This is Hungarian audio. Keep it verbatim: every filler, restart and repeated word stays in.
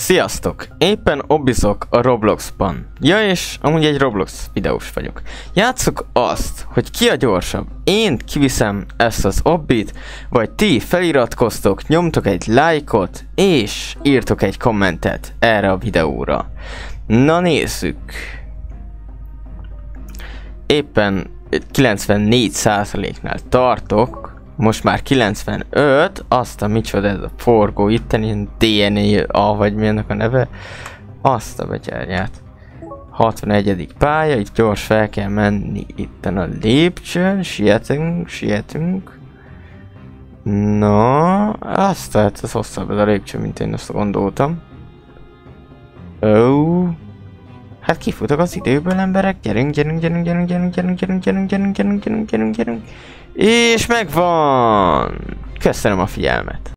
Sziasztok! Éppen obbizok a Robloxban. Ja, és amúgy egy Roblox videós vagyok. Játsszuk azt, hogy ki a gyorsabb. Én kiviszem ezt az obbit, vagy ti feliratkoztok, nyomtok egy lájkot, és írtok egy kommentet erre a videóra. Na nézzük! Éppen kilencvennégy százaléknál tartok. Most már kilencvenöt, azt a micsoda ez a forgó itten, ilyen dé en á, vagy mi ennek a neve. Azt a betyárját. hatvanegyedik pálya, itt gyors fel kell menni itten a lépcsőn, sietünk, sietünk. Na, azt tehát ez hosszabb ez a lépcső, mint én azt gondoltam. Ó. Oh. Hát kifutok az időből, emberek, gyerünk, gyerünk, gyerünk, gyerünk, gyerünk, gyerünk, gyerünk, gyerünk, gyerünk, gyerünk, gyerünk, gyerünk, gyerünk, gyerünk. És megvan! Köszönöm a figyelmet!